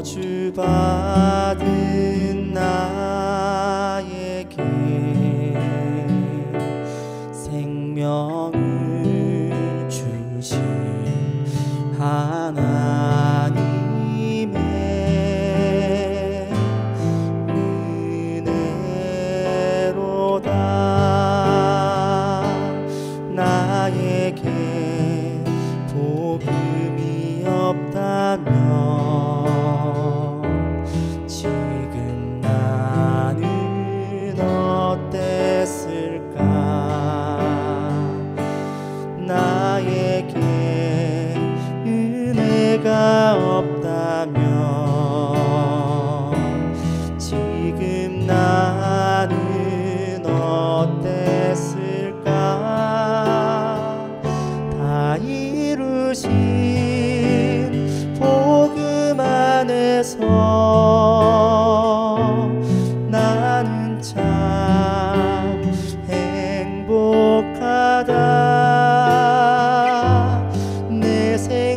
저주받은 나에게 생명을 주신 하나님의 은혜로다. 나에게 복음이 없다면 지금 나는 어땠을까? 나에게 은혜가 없다면 지금 나는 어땠을까? 다 이루신 복음 안에서 나는 참 행복하다. 내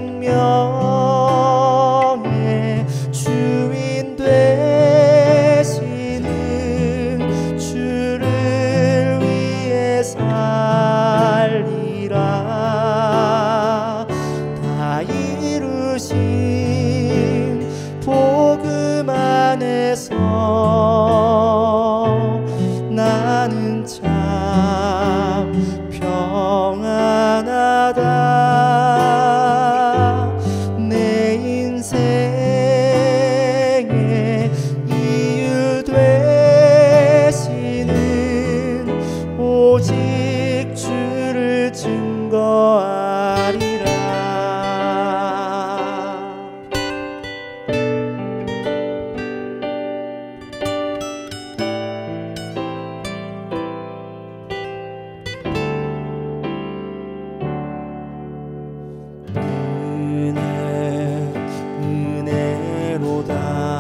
생명의 주인 되시는 주를 위해 살리라. 다 이루신 복음 안에서 나는 참 평안하다. 내 인생의 이유 되시는 오직 주를 증거하리라. 은혜로다.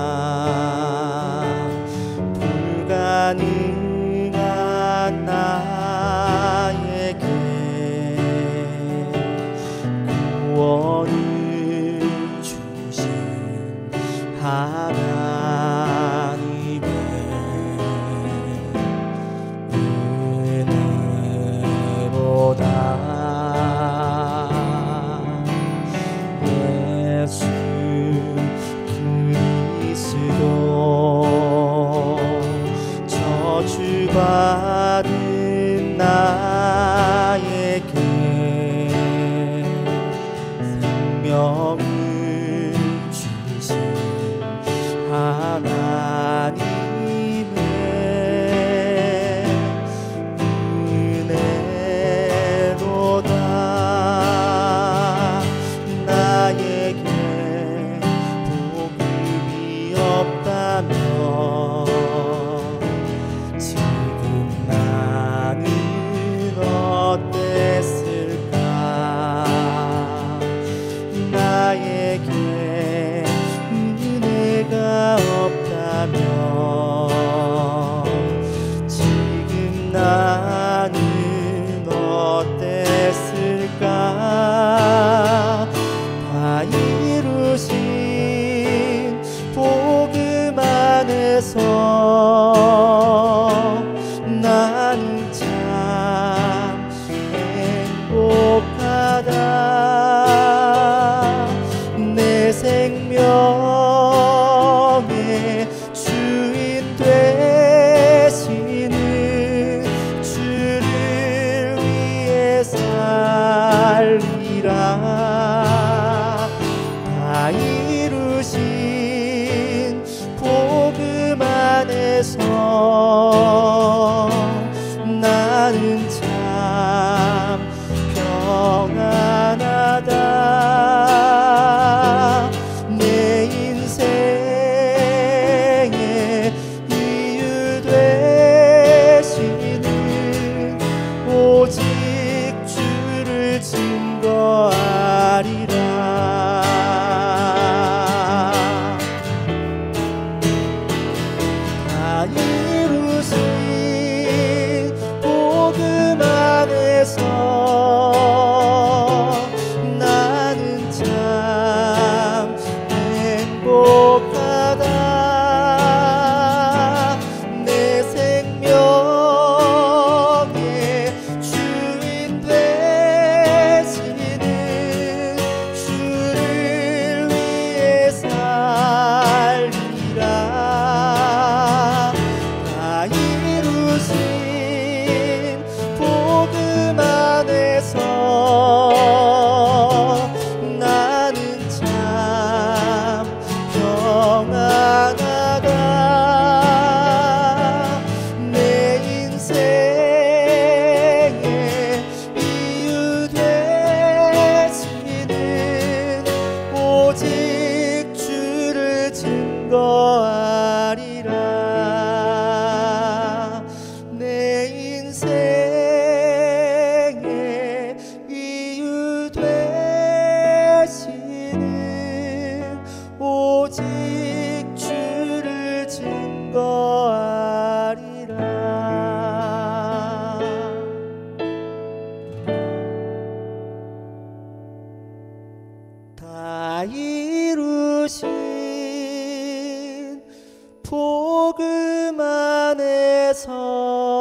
불가능한 나에게 구원을 주신 하나님의 은혜로다. 예수 그리스도 저주받은 나에게 생명을 주신 하나님의 은혜로다. 나에게 복음이 없다면 지금 나는 어땠을까? 나에게 은혜가 없다면 지금 나는 어땠을까? 다 이루신 복음 안에서 나는 참 행복하다. 내 생명의 주인 되시는 주를 위해 살리라. 다 이루신 복음 안에서 나는 참 평안하다. 내 인생의 이유 되시는 오직 주를 증거하리라. 다 이루신 증거하리라. 내 인생의 이유 되시는 오직 주를 증거하리라. 다 이루신 복음 안에서